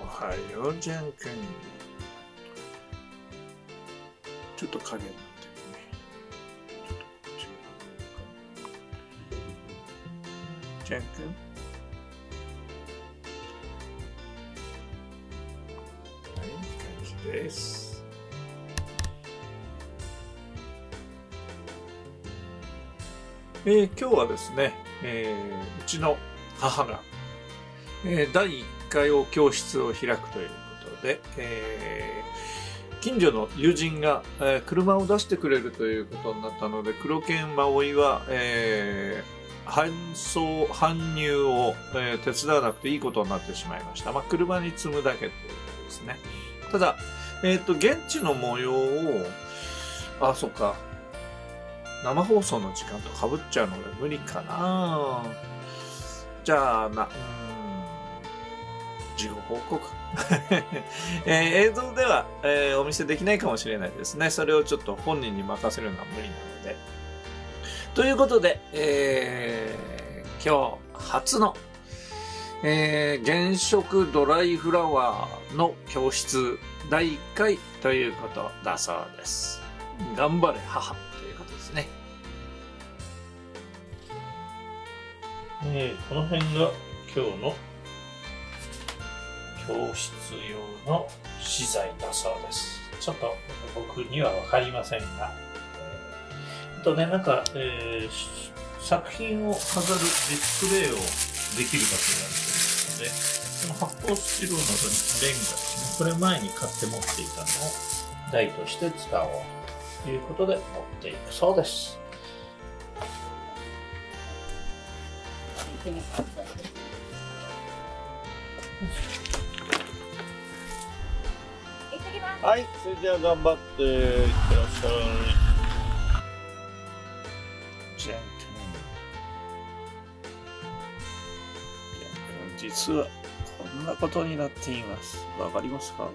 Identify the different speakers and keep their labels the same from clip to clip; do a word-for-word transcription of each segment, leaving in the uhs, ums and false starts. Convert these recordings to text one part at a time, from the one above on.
Speaker 1: はようジャン君。ちょっと影になってるね。ちょっとこっちがジャン君。はい、いい感じです。えー、今日はですね、えー、うちの母が、えー、だいいっかいを教室を開くということで、えー、近所の友人が、えー、車を出してくれるということになったので、黒犬まおいは、えー、搬送、搬入を、えー、手伝わなくていいことになってしまいました。まあ、車に積むだけということですね。ただ、えっと、現地の模様を、あ、そっか。生放送の時間と被っちゃうので無理かな。じゃあ、な、うーん、事後報告、えー、映像では、えー、お見せできないかもしれないですね。それをちょっと本人に任せるのは無理なので。ということで、えー、今日初の、えー、原色ドライフラワーの教室だいいっかいということだそうです。頑張れ母ということですね。えー、この辺が今日の教室用の資材だそうです。ちょっと僕には分かりませんが、あとね、なんか、えー、作品を飾るディスプレイをできる場所があるということで、その発泡スチロールのレンガですね、これ前に買って持っていたのを台として使おうということで持っていくそうです。はい、それでは頑張っていってらっしゃい。ジャン君、ジャン君、実はこんなことになっています。わかりますか？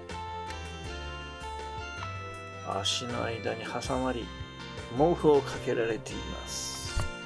Speaker 1: 足の間に挟まり、毛布をかけられています。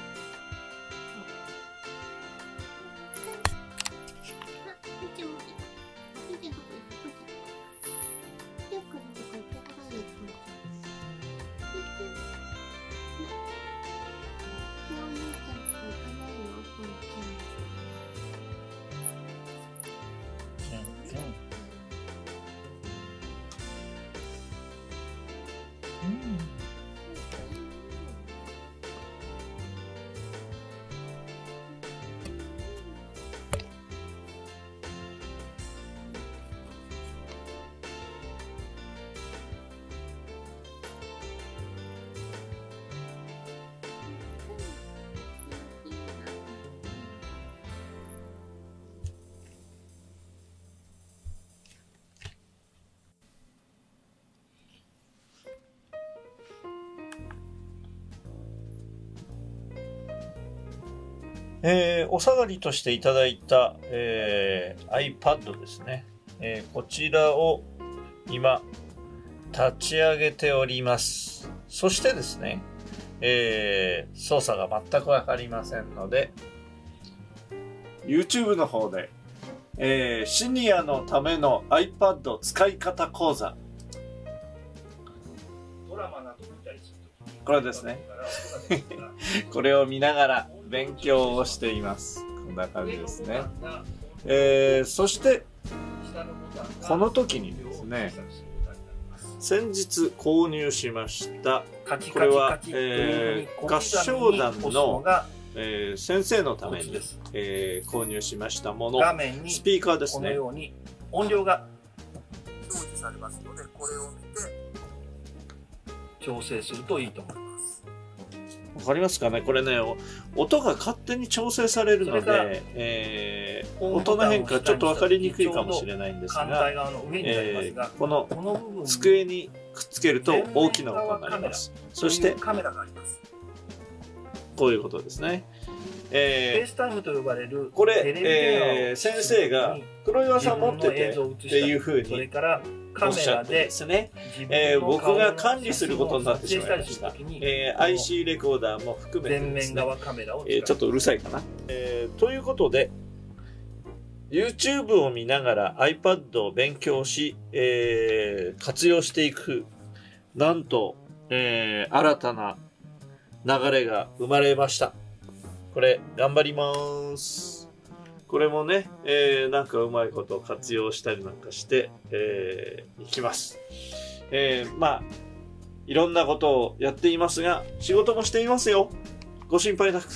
Speaker 1: えー、お下がりとしていただいた、えー、iPad ですね、えー、こちらを今立ち上げております。そしてですね、えー、操作が全くわかりませんので YouTube の方で、えー、シニアのための iPad 使い方講座、ドラマなど見たりするとき、これですねこれを見ながら勉強をしています。こんな感じですね。えー、そしてこの時にですね、先日購入しました、これは、えー、合唱団の、えー、先生のために、えー、購入しましたもの、スピーカーですね。このように音量が表示されますので、これを見て調整するといいと思います。わかりますかね、これね、音が勝手に調整されるので、えー、音の変化ちょっと分かりにくいかもしれないんですが、えー、この机にくっつけると大きな音になります。そしてこういうことですね。えー、これ、えー、先生が黒岩さん持っててっていうふうにおっしゃってですね、えー、僕が管理することになってしまいました。えー、アイシー レコーダーも含めてですね、えー、ちょっとうるさいかな。えー、ということで、 YouTube を見ながら iPad を勉強し、えー、活用していく。なんと、えー、新たな流れが生まれました。これ、頑張ります。これもね、えー、なんかうまいことを活用したりなんかして、えー、いきます。えー、まあ、いろんなことをやっていますが、仕事もしていますよ。ご心配なく。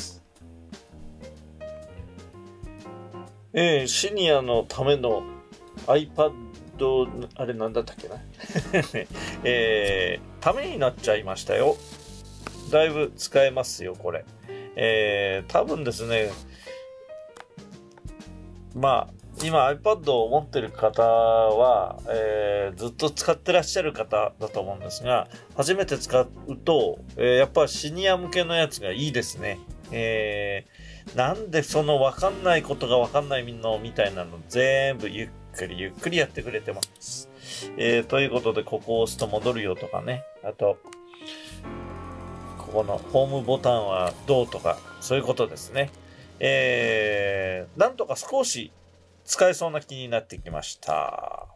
Speaker 1: えー、シニアのための iPad、あれなんだったっけな、えー、ためになっちゃいましたよ。だいぶ使えますよ、これ。えー、多分ですね、まあ、今 iPad を持ってる方は、えー、ずっと使ってらっしゃる方だと思うんですが、初めて使うと、えー、やっぱシニア向けのやつがいいですね。えー、なんでその分かんないことが分かんないのみたいなの全部ゆっくりゆっくりやってくれてます。えー、ということで、ここを押すと戻るよとかね。あと、ここのホームボタンはどうとか、そういうことですね。えー、なんとか少し使えそうな気になってきました。